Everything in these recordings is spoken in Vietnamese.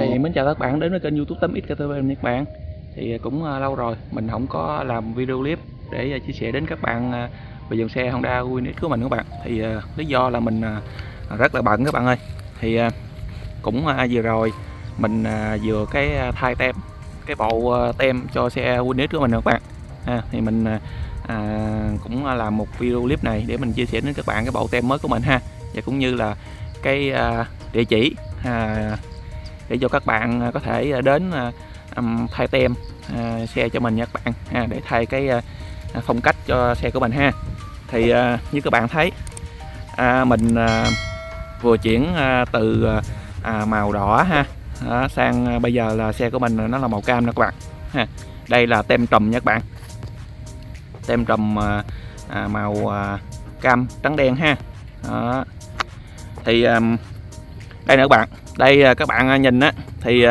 Thì mến chào các bạn đến với kênh YouTube 8XKTV các bạn. Thì cũng lâu rồi mình không có làm video clip để chia sẻ đến các bạn về dòng xe Honda Win X của mình các bạn. Thì lý do là mình rất là bận các bạn ơi. Thì cũng vừa rồi mình vừa thay tem cái bộ tem cho xe Win X của mình các bạn. Thì mình cũng làm một video clip này để mình chia sẻ đến các bạn cái bộ tem mới của mình ha, và cũng như là cái địa chỉ để cho các bạn có thể đến thay tem xe cho mình nha các bạn, để thay cái phong cách cho xe của mình ha. Thì như các bạn thấy mình vừa chuyển từ màu đỏ sang bây giờ là xe của mình nó là màu cam nè các bạn ha. Đây là tem trùm nha các bạn, tem trùm màu cam trắng đen ha. Đó. Thì đây nè các bạn, đây các bạn nhìn á thì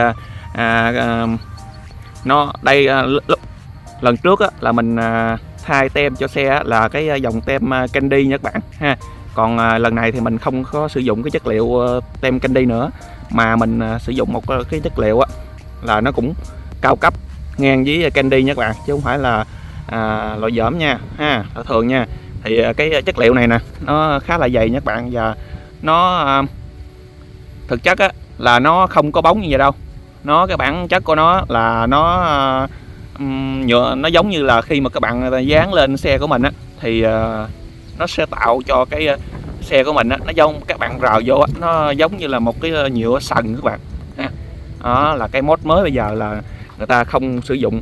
nó đây lần trước á, là mình thay tem cho xe là cái dòng tem candy nha các bạn ha. Còn lần này thì mình không có sử dụng cái chất liệu tem candy nữa, mà mình sử dụng một cái chất liệu á là nó cũng cao cấp ngang với candy nha các bạn, chứ không phải là loại dởm nha ha, thường nha. Thì cái chất liệu này nè nó khá là dày nha các bạn, và nó thực chất á là nó không có bóng như vậy đâu. Cái bản chất của nó là nó nhựa, nó giống như là khi mà các bạn dán lên xe của mình á thì nó sẽ tạo cho cái xe của mình á, nó giống các bạn rào vô á, nó giống như là một cái nhựa sần các bạn ha. Đó là cái mốt mới bây giờ là người ta không sử dụng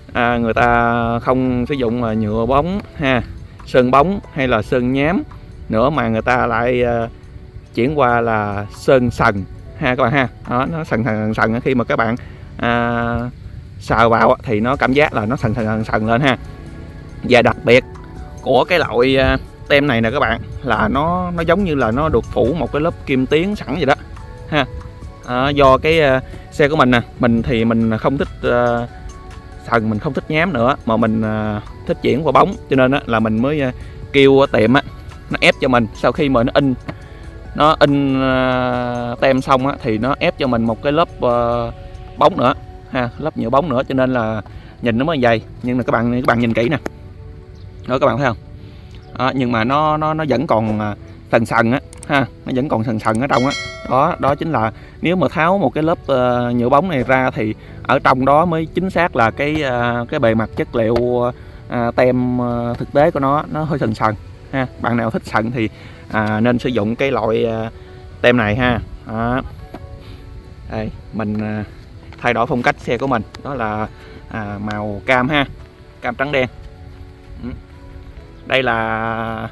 nhựa bóng ha, sơn bóng hay là sơn nhám nữa, mà người ta lại chuyển qua là sơn sần ha các bạn ha. Đó, nó sần khi mà các bạn sờ vào thì nó cảm giác là nó sần lên ha. Và đặc biệt của cái loại tem này nè các bạn là nó giống như là nó được phủ một cái lớp kim tuyến sẵn vậy đó ha. Do cái xe của mình nè, mình thì mình không thích sần, mình không thích nhám nữa, mà mình thích chuyển qua bóng, cho nên là mình mới kêu tiệm á nó ép cho mình. Sau khi mà nó in tem xong á thì nó ép cho mình một cái lớp bóng nữa ha, lớp nhựa bóng nữa, cho nên là nhìn nó mới dày. Nhưng mà các bạn nhìn kỹ nè, đó các bạn thấy không? Nhưng mà nó vẫn còn sần á ha, nó vẫn còn sần ở trong á. Đó chính là nếu mà tháo một cái lớp nhựa bóng này ra thì ở trong đó mới chính xác là cái bề mặt chất liệu tem thực tế của nó hơi sần ha. Bạn nào thích sần thì nên sử dụng cái loại tem này ha. Đó. Đây, mình thay đổi phong cách xe của mình, đó là màu cam ha, cam trắng đen. Đây là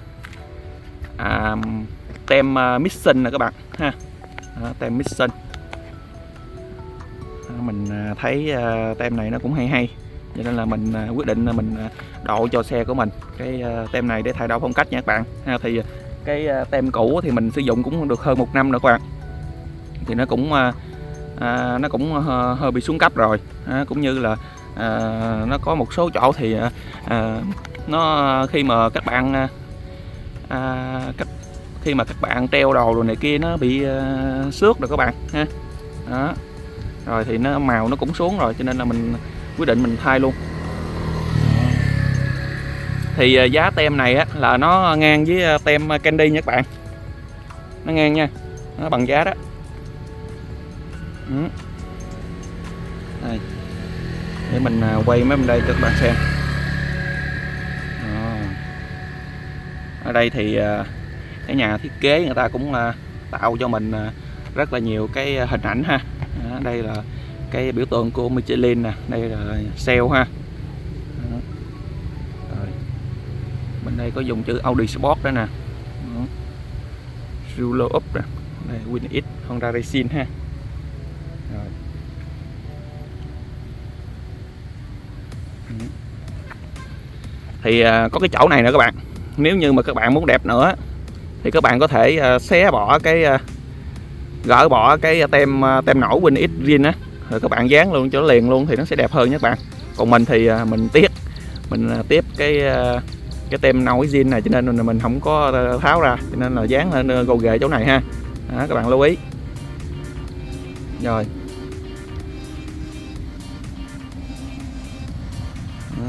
tem Mission nè các bạn ha. Đó, tem Mission. Mình thấy tem này nó cũng hay, cho nên là mình quyết định là mình độ cho xe của mình cái tem này để thay đổi phong cách nha các bạn ha. Thì cái tem cũ thì mình sử dụng cũng được hơn 1 năm nữa các bạn, thì nó cũng hơi bị xuống cấp rồi, cũng như là nó có một số chỗ thì nó khi mà các bạn treo đồ rồi này kia nó bị xước rồi các bạn ha. Đó. Rồi thì màu nó cũng xuống rồi, cho nên là mình quyết định mình thay luôn. Thì giá tem này á là nó ngang với tem candy nha các bạn, nó ngang nha, nó bằng giá đó. Đây. Để mình quay mấy bên đây cho các bạn xem. Ở đây thì cái nhà thiết kế người ta cũng tạo cho mình rất là nhiều cái hình ảnh ha. Đây là cái biểu tượng của Michelin nè, đây là sale ha. Rồi. Bên đây có dùng chữ Audi Sport đó nè, Ruler Up nè, đây Win X Honda Racing ha. Rồi. Thì có cái chỗ này nữa các bạn, nếu như mà các bạn muốn đẹp nữa thì các bạn có thể gỡ bỏ cái tem nổi Win X zin á, rồi các bạn dán luôn cho nó liền luôn thì nó sẽ đẹp hơn nhé các bạn. Còn mình thì mình tiếp cái tem nổi zin này, cho nên là mình không có tháo ra, cho nên là dán lên gồ ghề chỗ này ha. Đó, các bạn lưu ý. Rồi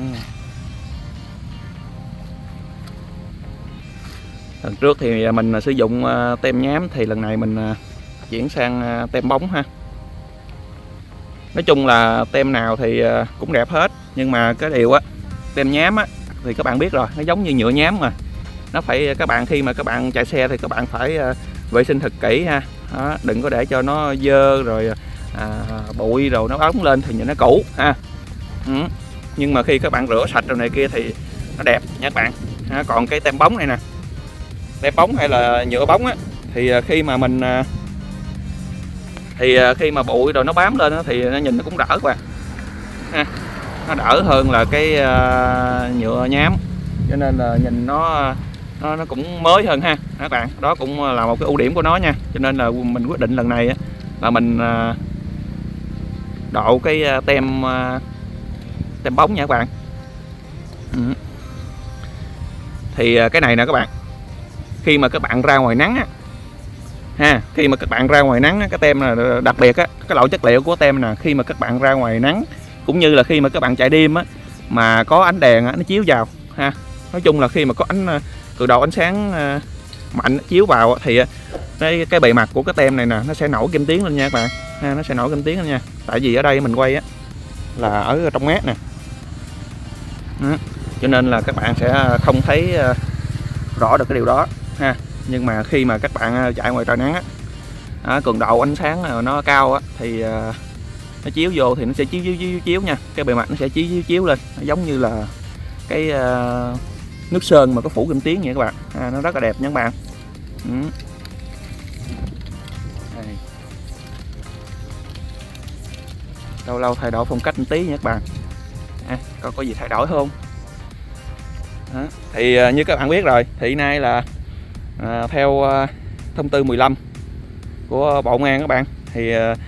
Lần trước thì mình sử dụng tem nhám, thì lần này mình chuyển sang tem bóng ha. Nói chung là tem nào thì cũng đẹp hết, nhưng mà cái điều á, tem nhám á thì các bạn biết rồi, nó giống như nhựa nhám mà. Nó phải, các bạn khi mà các bạn chạy xe thì các bạn phải vệ sinh thật kỹ ha. Đó, đừng có để cho nó dơ rồi bụi rồi nó bóng lên thì nhìn nó cũ ha. Nhưng mà khi các bạn rửa sạch rồi này kia thì nó đẹp nha các bạn. Còn cái tem bóng này nè, tem bóng hay là nhựa bóng á, thì khi mà mình khi mà bụi rồi nó bám lên đó, thì nó nhìn nó cũng đỡ các bạn ha. Nó đỡ hơn là cái nhựa nhám, cho nên là nhìn nó cũng mới hơn ha các bạn. Đó cũng là một cái ưu điểm của nó nha, cho nên là mình quyết định lần này á, là mình độ cái tem bóng nha các bạn. Thì cái này nè các bạn, khi mà các bạn ra ngoài nắng á ha, khi mà các bạn ra ngoài nắng á, cái tem là đặc biệt á, cái loại chất liệu của tem nè, khi mà các bạn ra ngoài nắng cũng như là khi mà các bạn chạy đêm á, mà có ánh đèn á, nó chiếu vào ha. Nói chung là khi mà có cường độ ánh sáng mạnh chiếu vào thì cái bề mặt của cái tem này nè, nó sẽ nổi kim tuyến lên nha các bạn ha. Nó sẽ nổi kim tuyến lên nha, tại vì ở đây mình quay á là ở trong mát nè. Cho nên là các bạn sẽ không thấy rõ được cái điều đó ha. Nhưng mà khi mà các bạn chạy ngoài trời nắng á, cường độ ánh sáng nó cao á, thì nó chiếu vô thì nó sẽ chiếu nha. Cái bề mặt nó sẽ chiếu lên, nó giống như là cái nước sơn mà có phủ kim tuyến vậy các bạn. Nó rất là đẹp nha các bạn. Lâu lâu thay đổi phong cách một tí nha các bạn. Có gì thay đổi không? Thì như các bạn biết rồi, thì hiện nay là theo thông tư 15 của Bộ Công an các bạn, thì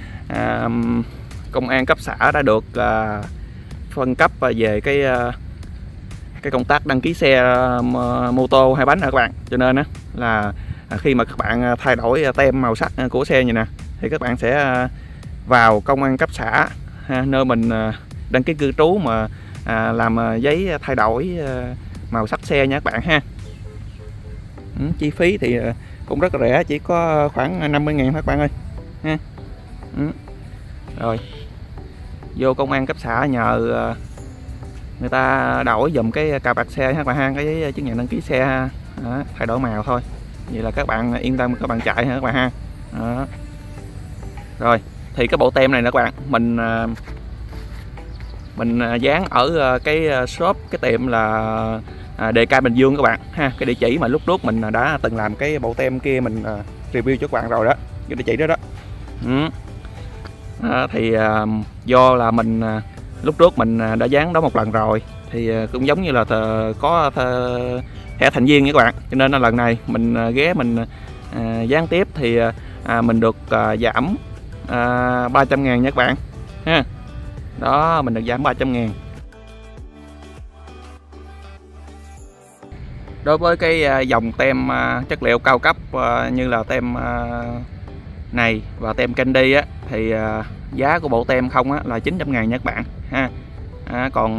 công an cấp xã đã được phân cấp về cái công tác đăng ký xe mô tô 2 bánh rồi các bạn. Cho nên là khi mà các bạn thay đổi tem màu sắc của xe như nè, thì các bạn sẽ vào công an cấp xã nơi mình đăng ký cư trú mà làm giấy thay đổi màu sắc xe nha các bạn ha. Chi phí thì cũng rất là rẻ, chỉ có khoảng 50.000 thôi các bạn ơi ha. Rồi vô công an cấp xã nhờ người ta đổi dùm cái cà vạt xe các bạn ha, cái giấy chứng nhận đăng ký xe. Đó, thay đổi màu thôi, vậy là các bạn yên tâm các bạn chạy ha các bạn ha. Đó. Rồi thì cái bộ tem này nè các bạn, mình dán ở cái shop, cái tiệm là DK Bình Dương các bạn ha. Cái địa chỉ mà lúc trước mình đã từng làm cái bộ tem kia, mình review cho các bạn rồi đó, cái địa chỉ đó đó. Thì do là mình lúc trước mình đã dán đó một lần rồi, thì cũng giống như là có thẻ thành viên nha các bạn, cho nên là lần này mình ghé mình dán tiếp thì mình được giảm 300.000 nha các bạn ha. Đó, mình được giảm 300.000. Đối với cái dòng tem chất liệu cao cấp như là tem này và tem Candy á, thì giá của bộ tem không là 900.000 nha các bạn ha. Còn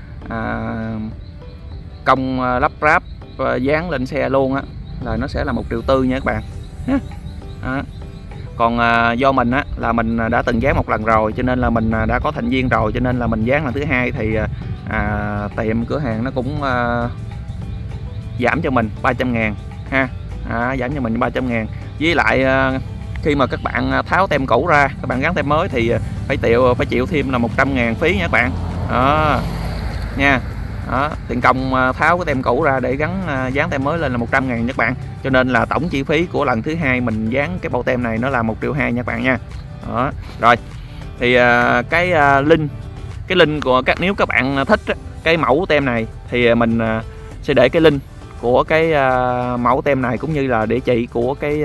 công lắp ráp dán lên xe luôn là nó sẽ là 1,4 triệu nha các bạn ha. Còn do mình là mình đã từng dán một lần rồi, cho nên là mình đã có thành viên rồi, cho nên là mình dán lần thứ hai thì tiệm cửa hàng nó cũng giảm cho mình 300.000 ha. Giảm cho mình 300.000. Với lại khi mà các bạn tháo tem cũ ra, các bạn gắn tem mới thì phải chịu thêm là 100.000 phí nha các bạn. Đó nha. Đó, tiền công tháo cái tem cũ ra để gắn dán tem mới lên là 100.000 nha các bạn. Cho nên là tổng chi phí của lần thứ hai mình dán cái bộ tem này nó là 1,2 triệu nha các bạn nha. Đó. Rồi thì cái link của nếu các bạn thích cái mẫu tem này thì mình sẽ để cái link của cái mẫu tem này cũng như là địa chỉ của cái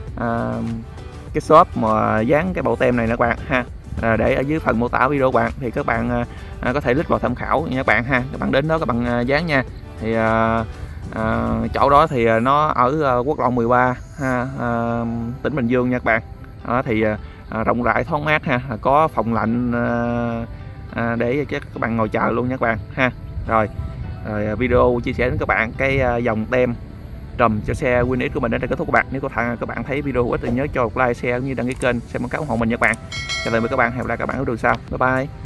shop mà dán cái bộ tem này nữa các bạn ha. Để ở dưới phần mô tả video các bạn, thì các bạn có thể click vào tham khảo nha các bạn ha. Các bạn đến đó các bạn dán nha. Thì chỗ đó thì nó ở quốc lộ 13 ha, tỉnh Bình Dương nha các bạn. Đó, thì rộng rãi thoáng mát ha, có phòng lạnh để các bạn ngồi chờ luôn nha các bạn ha. Rồi, video chia sẻ đến các bạn cái dòng tem trùm cho xe WinX của mình đến đây kết thúc các bạn. Nếu các bạn thấy video hữu ích thì nhớ cho một like, share cũng như đăng ký kênh xem quảng cáo ủng hộ mình nha các bạn. Chào tạm biệt các bạn, hẹn gặp lại các bạn ở đường sau. Bye bye.